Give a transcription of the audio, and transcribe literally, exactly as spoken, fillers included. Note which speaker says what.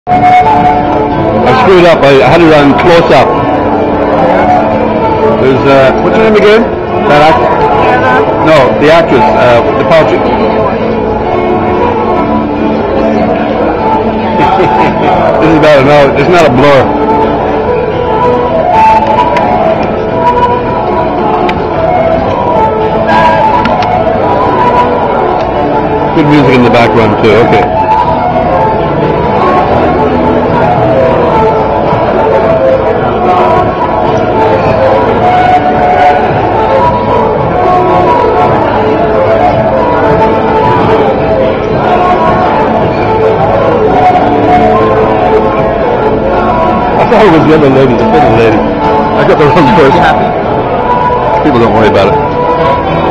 Speaker 1: I screwed up. I, I had it on close up. There's uh, what's her name again? That act No, the actress, uh, the poetry. This is better. No, it's not a blur. Good music in the background too. Okay. I thought it was the other lady, the fiddle lady. I got the wrong person. People don't worry about it.